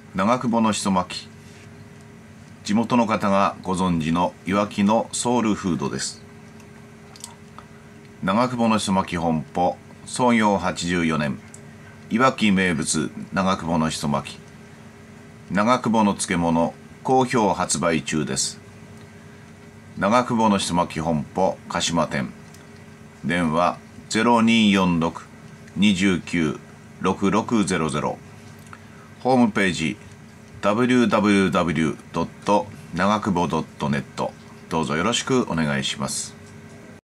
長久保のしそ巻き、地元の方がご存知のいわきのソウルフードです。長久保のしそ巻き本舗創業84年、いわき名物長久保のしそ巻き、長久保の漬物好評発売中です。長久保のしそ巻き本舗鹿島店、電話 0246-296600、ホームページ www. 長久保 .net、 どうぞよろしくお願いします。